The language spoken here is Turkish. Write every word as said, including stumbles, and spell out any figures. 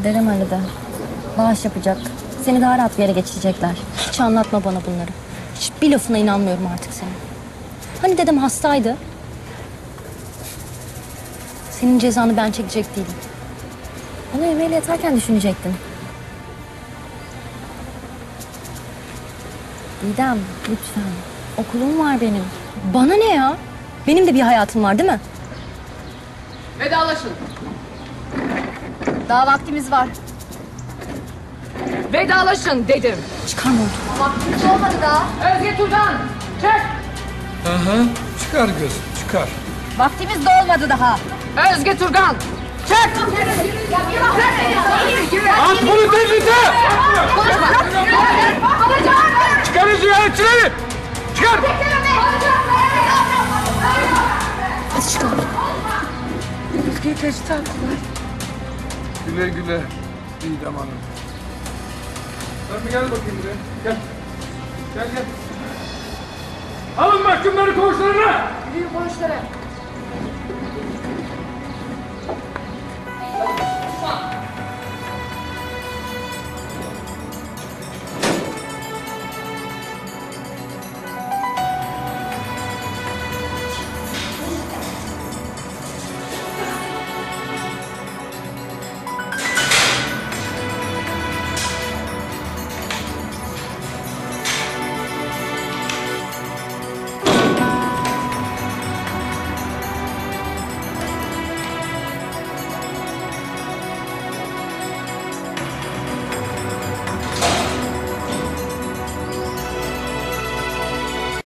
Dedem aradı. Bağış yapacak. Seni daha rahat bir yere geçirecekler. Hiç anlatma bana bunları. Hiçbir lafına inanmıyorum artık senin. Hani dedem hastaydı? Senin cezanı ben çekecek değilim. Onu yemeğiyle yatarken düşünecektin. Didem, lütfen. Okulum var benim. Bana ne ya? Benim de bir hayatım var değil mi? Vedalaşın. Daha vaktimiz var. Vedalaşın dedim. Çıkarma onu. Vaktimiz olmadı daha. Özge Turdan, çık. Aha, çıkar gözüm, çıkar. Vaktimiz de olmadı daha. Özge Turgan, çık. At bunu tezgite! Çıkarın ziyaretçileri! Çıkar! Hadi çıkalım. Özge'yi teşhis ettiler. Güle güle Didem Hanım. Sen bir gel bakayım buraya. Gel. Gel gel. Alın mahkumları koğuşlarına! Büyük konuşları.